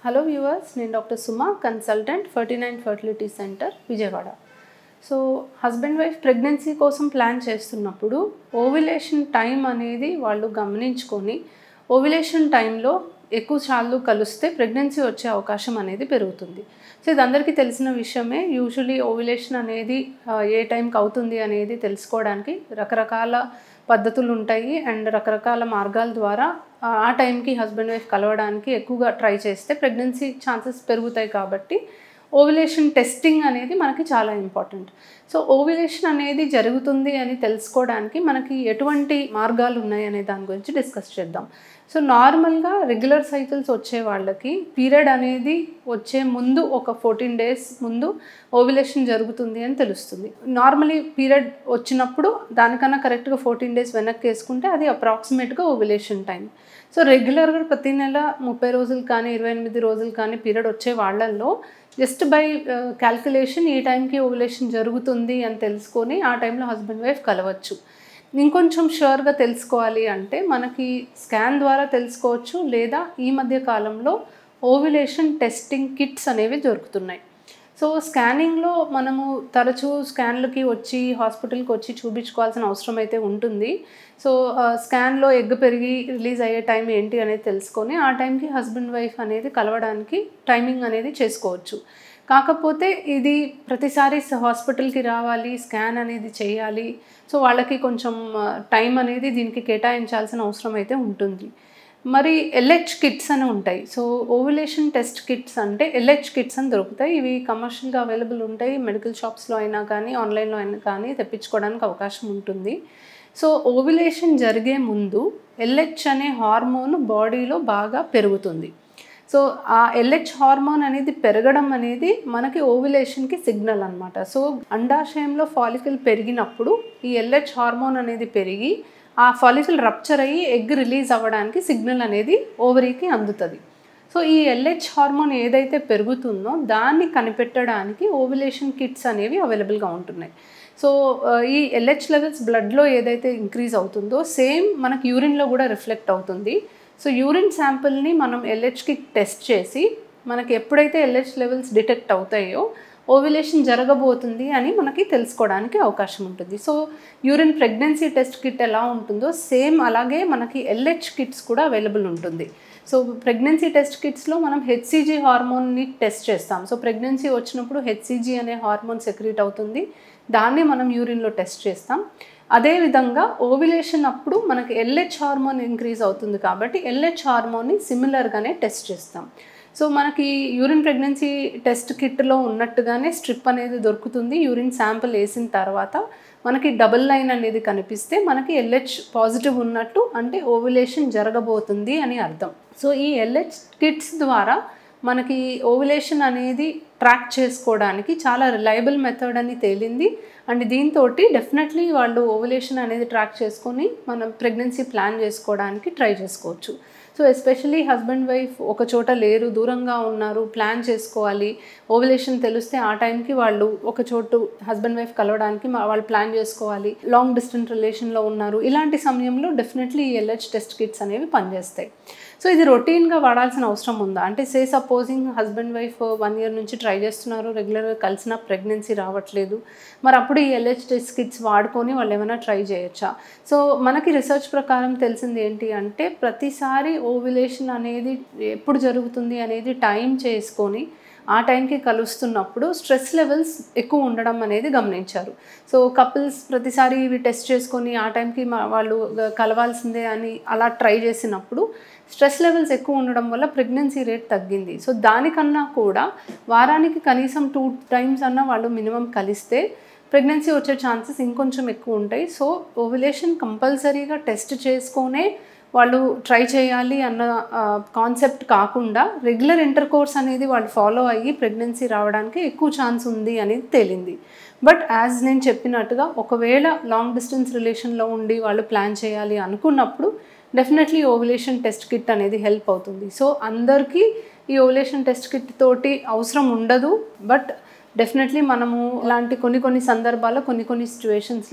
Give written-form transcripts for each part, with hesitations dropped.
Hello viewers, నేను doctor Suma, consultant 49 fertility centre Vijayawada. So husband wife pregnancy కోసం plan చేస్తున్నప్పుడు ovulation time అనేది వాళ్ళు గమనించుకొని ఓవ్యులేషన్ టైంలో ఎక్కువ సార్లు కలిస్తే ప్రెగ్నెన్సీ వచ్చే అవకాశం అనేది పెరుగుతుంది. సో ఇది అందరికీ తెలిసిన విషయమే. యూజువలీ ఓవ్యులేషన్ అనేది ఏ టైంకి అవుతుంది అనేది తెలుసుకోవడానికి రకరకాల పద్ధతులు ఉంటాయి అండ్ రకరకాల మార్గాల ద్వారా ఆ టైంకి హస్బెండ్ వైఫ్ కలవడానికి ఎక్కువగా ట్రై చేస్తే ప్రెగ్నెన్సీ ఛాన్సెస్ పెరుగుతాయి. కాబట్టి ఓవ్యులేషన్ టెస్టింగ్ అనేది మనకి చాలా ఇంపార్టెంట్. సో ఓవ్యులేషన్ అనేది జరుగుతుంది అని తెలుసుకోవడానికి మనకి ఎటువంటి మార్గాలు ఉన్నాయి అనే దాని గురించి డిస్కస్ చేద్దాం. సో నార్మల్గా రెగ్యులర్ సైకిల్స్ వచ్చే వాళ్ళకి పీరియడ్ అనేది వచ్చే ముందు ఒక 14 days ముందు ఓవ్యులేషన్ జరుగుతుంది అని తెలుస్తుంది. నార్మలీ పీరియడ్ వచ్చినప్పుడు దానికన్నా కరెక్ట్గా 14 days వెనక్కి వేసుకుంటే అది అప్రాక్సిమేట్గా ఓవ్యులేషన్ టైం. సో రెగ్యులర్గా ప్రతి నెల 30 రోజులు కానీ 28 రోజులు కానీ పీరియడ్ వచ్చే వాళ్ళల్లో జస్ట్ బై క్యాల్కులేషన్ ఈ టైంకి ఓవ్యులేషన్ జరుగుతుంది అని తెలుసుకొని ఆ టైంలో హస్బెండ్ వైఫ్ కలవచ్చు. ఇంకొంచెం షూర్గా తెలుసుకోవాలి అంటే మనకి స్కాన్ ద్వారా తెలుసుకోవచ్చు, లేదా ఈ మధ్య కాలంలో ఓవ్యులేషన్ టెస్టింగ్ కిట్స్ అనేవి దొరుకుతున్నాయి. సో స్కానింగ్లో మనము తరచూ స్కాన్లకి వచ్చి హాస్పిటల్కి వచ్చి చూపించుకోవాల్సిన అవసరం అయితే ఉంటుంది. సో స్కాన్లో ఎగ్ పెరిగి రిలీజ్ అయ్యే టైం ఏంటి అనేది తెలుసుకొని ఆ టైంకి హస్బెండ్ వైఫ్ అనేది కలవడానికి టైమింగ్ అనేది చేసుకోవచ్చు. కాకపోతే ఇది ప్రతిసారి హాస్పిటల్కి రావాలి, స్కాన్ అనేది చేయాలి. సో వాళ్ళకి కొంచెం టైం అనేది దీనికి కేటాయించాల్సిన అవసరం అయితే ఉంటుంది. మరి ఎల్హెచ్ కిట్స్ అని ఉంటాయి. సో ఓవ్యులేషన్ టెస్ట్ కిట్స్ అంటే ఎల్హెచ్ కిట్స్ అని దొరుకుతాయి. ఇవి కమర్షియల్గా అవైలబుల్ ఉంటాయి. మెడికల్ షాప్స్లో అయినా కానీ ఆన్లైన్లో అయినా కానీ తెప్పించుకోవడానికి అవకాశం ఉంటుంది. సో ఓవ్యులేషన్ జరిగే ముందు ఎల్హెచ్ అనే హార్మోన్ బాడీలో బాగా పెరుగుతుంది. సో ఆ ఎల్హెచ్ హార్మోన్ అనేది పెరగడం అనేది మనకి ఓవ్యులేషన్కి సిగ్నల్ అనమాట. సో అండాశయంలో ఫాలికల్ పెరిగినప్పుడు ఈ ఎల్హెచ్ హార్మోన్ అనేది పెరిగి ఆ ఫాలికల్ రప్చర్ అయ్యి ఎగ్ రిలీజ్ అవ్వడానికి సిగ్నల్ అనేది ఓవరీకి అందుతుంది. సో ఈ ఎల్హెచ్ హార్మోన్ ఏదైతే పెరుగుతుందో దాన్ని కనిపెట్టడానికి ఓవ్యులేషన్ కిట్స్ అనేవి అవైలబుల్గా ఉంటున్నాయి. సో ఈ ఎల్హెచ్ లెవెల్స్ బ్లడ్లో ఏదైతే ఇంక్రీజ్ అవుతుందో సేమ్ మనకి యూరిన్లో కూడా రిఫ్లెక్ట్ అవుతుంది. సో యూరిన్ శాంపిల్ని మనం ఎల్హెచ్కి టెస్ట్ చేసి మనకి ఎప్పుడైతే ఎల్హెచ్ లెవెల్స్ డిటెక్ట్ అవుతాయో ఓవ్యులేషన్ జరగబోతుంది అని మనకి తెలుసుకోవడానికి అవకాశం ఉంటుంది. So urine pregnancy test kit ఎలా ఉంటుందో సేమ్ అలాగే మనకి ఎల్హెచ్ కిట్స్ కూడా అవైలబుల్ ఉంటుంది. సో ప్రెగ్నెన్సీ టెస్ట్ కిట్స్లో మనం హెచ్సిజీ హార్మోన్ని టెస్ట్ చేస్తాం. సో ప్రెగ్నెన్సీ వచ్చినప్పుడు హెచ్సిజీ అనే హార్మోన్ సెక్రీట్ అవుతుంది, దాన్ని మనం యూరిన్లో టెస్ట్ చేస్తాం. అదేవిధంగా ఓవ్యులేషన్ అప్పుడు మనకి ఎల్హెచ్ హార్మోన్ ఇంక్రీజ్ అవుతుంది కాబట్టి ఎల్హెచ్ హార్మోన్ని సిమిలర్గానే టెస్ట్ చేస్తాం. సో మనకి యూరిన్ ప్రెగ్నెన్సీ టెస్ట్ కిట్లో ఉన్నట్టుగానే స్ట్రిప్ అనేది దొరుకుతుంది. యూరిన్ శాంపిల్ వేసిన తర్వాత మనకి డబుల్ లైన్ అనేది కనిపిస్తే మనకి ఎల్హెచ్ పాజిటివ్ ఉన్నట్టు, అంటే ఓవ్యులేషన్ జరగబోతుంది అని అర్థం. సో ఈ ఎల్హెచ్ కిట్స్ ద్వారా మనకి ఓవ్యులేషన్ అనేది ట్రాక్ చేసుకోవడానికి చాలా రిలయబుల్ మెథడ్ అని తేలింది. అండ్ దీంతో డెఫినెట్లీ వాళ్ళు ఓవ్యులేషన్ అనేది ట్రాక్ చేసుకొని మనం ప్రెగ్నెన్సీ ప్లాన్ చేసుకోవడానికి ట్రై చేసుకోవచ్చు. సో ఎస్పెషలీ హస్బెండ్ వైఫ్ ఒక చోట లేరు, దూరంగా ఉన్నారు, ప్లాన్ చేసుకోవాలి, ఓవ్యులేషన్ తెలిస్తే ఆ టైంకి వాళ్ళు ఒక చోటు హస్బెండ్ వైఫ్ కలవడానికి వాళ్ళు ప్లాన్ చేసుకోవాలి, లాంగ్ డిస్టెన్స్ రిలేషన్లో ఉన్నారు, ఇలాంటి సమయంలో డెఫినెట్లీ ఈ ఎల్హెచ్ టెస్ట్ కిట్స్ అనేవి పనిచేస్తాయి. సో ఇది రొటీన్గా వాడాల్సిన అవసరం ఉందా అంటే, say supposing husband wife 1 year నుంచి ట్రై చేస్తున్నారు, రెగ్యులర్గా కలిసిన ప్రెగ్నెన్సీ రావట్లేదు, మరి అప్పుడు ఈ ఎల్హెచ్ టెస్ట్ కిట్స్ వాడుకొని వాళ్ళు ఏమైనా ట్రై చేయొచ్చా? సో మనకి రీసెర్చ్ ప్రకారం తెలిసింది ఏంటి అంటే, ప్రతిసారి ఓవ్యులేషన్ అనేది ఎప్పుడు జరుగుతుంది అనేది టైం చేసుకొని ఆ టైంకి కలుస్తున్నప్పుడు స్ట్రెస్ లెవెల్స్ ఎక్కువ ఉండడం అనేది గమనించారు. సో కపుల్స్ ప్రతిసారి ఇవి టెస్ట్ చేసుకొని ఆ టైంకి వాళ్ళు కలవాల్సిందే అని అలా ట్రై చేసినప్పుడు స్ట్రెస్ లెవెల్స్ ఎక్కువ ఉండడం వల్ల ప్రెగ్నెన్సీ రేట్ తగ్గింది. సో దానికన్నా కూడా వారానికి కనీసం 2 times అన్నా వాళ్ళు మినిమం కలిస్తే ప్రెగ్నెన్సీ వచ్చే ఛాన్సెస్ ఇంకొంచెం ఎక్కువ ఉంటాయి. సో ఓవ్యులేషన్ కంపల్సరీగా టెస్ట్ చేసుకొనే వాళ్ళు ట్రై చేయాలి అన్న కాన్సెప్ట్ కాకుండా రెగ్యులర్ ఇంటర్కోర్స్ అనేది వాళ్ళు ఫాలో అయ్యి ప్రెగ్నెన్సీ రావడానికి ఎక్కువ ఛాన్స్ ఉంది అనేది తేలింది. బట్ యాజ్ నేను చెప్పినట్టుగా ఒకవేళ లాంగ్ డిస్టెన్స్ రిలేషన్లో ఉండి వాళ్ళు ప్లాన్ చేయాలి అనుకున్నప్పుడు డెఫినెట్లీ ఓవ్యులేషన్ టెస్ట్ కిట్ అనేది హెల్ప్ అవుతుంది. సో అందరికీ ఈ ఓవ్యులేషన్ టెస్ట్ కిట్ తోటి అవసరం ఉండదు, బట్ డెఫినెట్లీ మనము ఇలాంటి కొన్ని సందర్భాల్లో కొన్ని సిచ్యువేషన్స్లో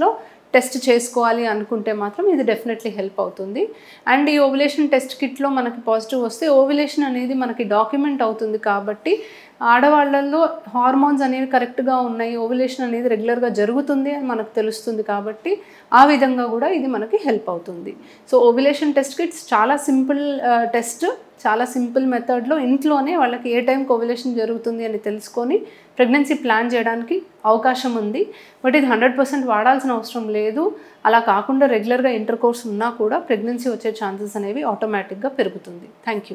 టెస్ట్ చేసుకోవాలి అనుకుంటే మాత్రం ఇది డెఫినెట్లీ హెల్ప్ అవుతుంది. అండ్ ఈ ఓవ్యులేషన్ టెస్ట్ కిట్లో మనకి పాజిటివ్ వస్తే ఓవ్యులేషన్ అనేది మనకి డాక్యుమెంట్ అవుతుంది కాబట్టి ఆడవాళ్ళల్లో హార్మోన్స్ అనేవి కరెక్ట్గా ఉన్నాయి, ఓవ్యులేషన్ అనేది రెగ్యులర్గా జరుగుతుంది అని మనకు తెలుస్తుంది కాబట్టి ఆ విధంగా కూడా ఇది మనకి హెల్ప్ అవుతుంది. సో ఓవ్యులేషన్ టెస్ట్ కిట్స్ చాలా సింపుల్ టెస్ట్, చాలా సింపుల్ మెథడ్లో ఇంట్లోనే వాళ్ళకి ఏ టైంకి ఓవ్యులేషన్ జరుగుతుంది అని తెలుసుకొని ప్రెగ్నెన్సీ ప్లాన్ చేయడానికి అవకాశం ఉంది. బట్ ఇది 100% వాడాల్సిన అవసరం లేదు. అలా కాకుండా రెగ్యులర్గా ఇంటర్ కోర్స్ ఉన్నా కూడా ప్రెగ్నెన్సీ వచ్చే ఛాన్సెస్ అనేవి ఆటోమేటిక్గా పెరుగుతుంది. Thank you.